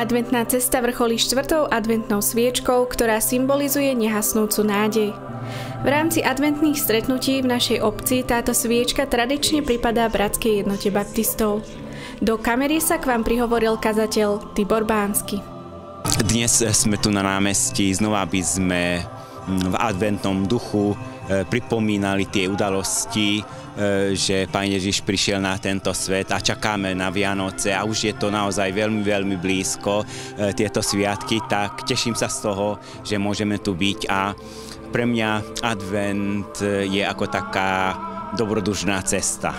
Adventná cesta vrcholí 4. adventnou sviečkou, ktorá symbolizuje nehasnúcu nádej. V rámci adventných stretnutí v našej obci táto sviečka tradične pripadá Bratskej jednote baptistov. Do kamery sa k vám prihovoril kazateľ Tibor Bánsky. Dnes sme tu na námestí, znova by sme v adventnom duchu pripomínali tie udalosti, že Pán Ježiš prišiel na tento svet a čakáme na Vianoce a už je to naozaj veľmi, veľmi blízko, tieto sviatky, tak teším sa z toho, že môžeme tu byť a pre mňa advent je ako taká dobrodružná cesta.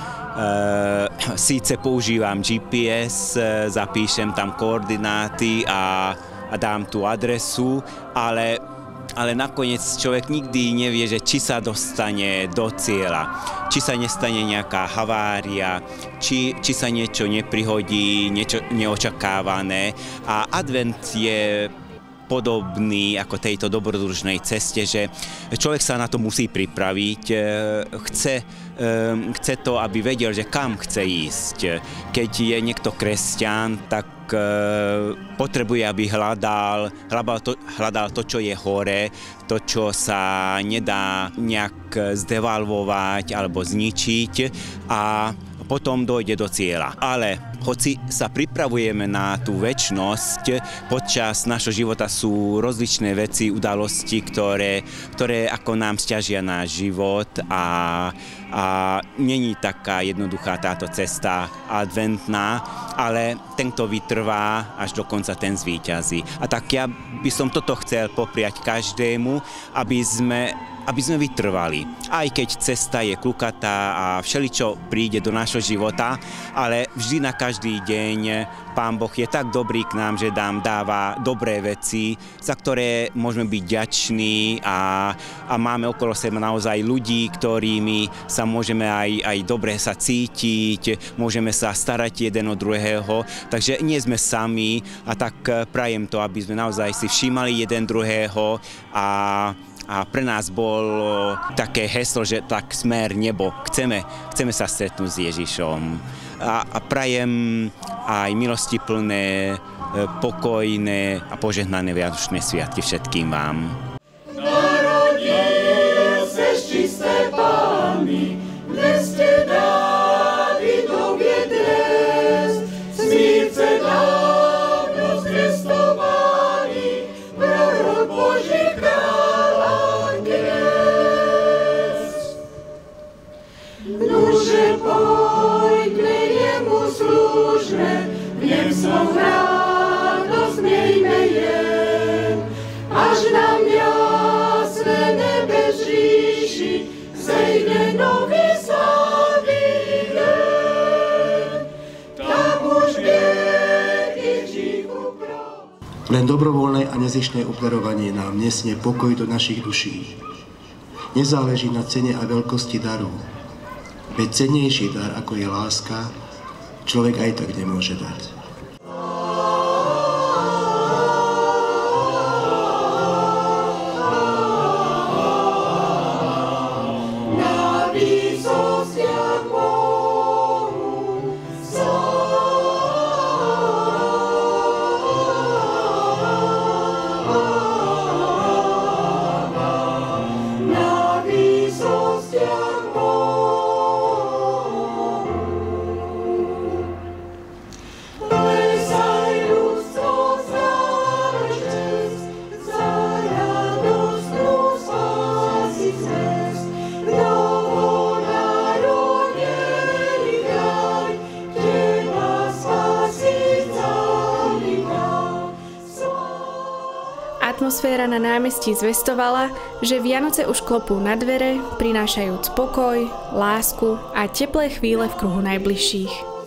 Síce používam GPS, zapíšem tam koordináty a dám tú adresu, ale nakoniec človek nikdy nevie, že či sa dostane do cieľa, či sa nestane nejaká havária, či sa niečo neprihodí, niečo neočakávané. A advent je podobný ako tejto dobrodružnej ceste, že človek sa na to musí pripraviť, chce to, aby vedel, že kam chce ísť. Keď je niekto kresťan, tak potrebuje, aby hľadal to, čo je hore, to, čo sa nedá nejak zdevalvovať alebo zničiť a potom dojde do cieľa. Ale hoci sa pripravujeme na tú večnosť, počas našho života sú rozličné veci, udalosti, ktoré ako nám sťažia náš život a není taká jednoduchá táto cesta adventná, ale ten, kto vytrvá, až do konca ten zvíťazí. A tak ja by som toto chcel popriať každému, aby sme vytrvali. Aj keď cesta je klukatá a všeličo príde do nášho života, ale vždy na každý deň Pán Boh je tak dobrý k nám, že nám dáva dobré veci, za ktoré môžeme byť vďační a máme okolo seba naozaj ľudí, ktorými sa môžeme aj dobre sa cítiť, môžeme sa starať jeden od druhého, takže nie sme sami a tak prajem to, aby sme naozaj si všímali jeden druhého a pre nás bolo také heslo, že tak smer nebo. Chceme sa stretnúť s Ježišom. A prajem aj milostiplné, pokojné a požehnané vianočné sviatky všetkým vám. Narodil se z čisté Panny, v meste Dávidově dnes, smírce dávno zvěstovaný, prorok Boží král a kněz. Duše pojďme jemu služme, v něm svou radost mějme jen, až nám jasné nebe říši, zejde nový slavný den. Tak už věk i hříchu pro. Len dobrovoľné a nezištné obdarovanie nám nesnie pokoj do našich duší. Nezáleží na cene a veľkosti daru. Veď cennejší dar, ako je láska, človek aj tak nemôže dať. Atmosféra na námestí zvestovala, že Vianoce už klopú na dvere, prinášajúc pokoj, lásku a teplé chvíle v kruhu najbližších.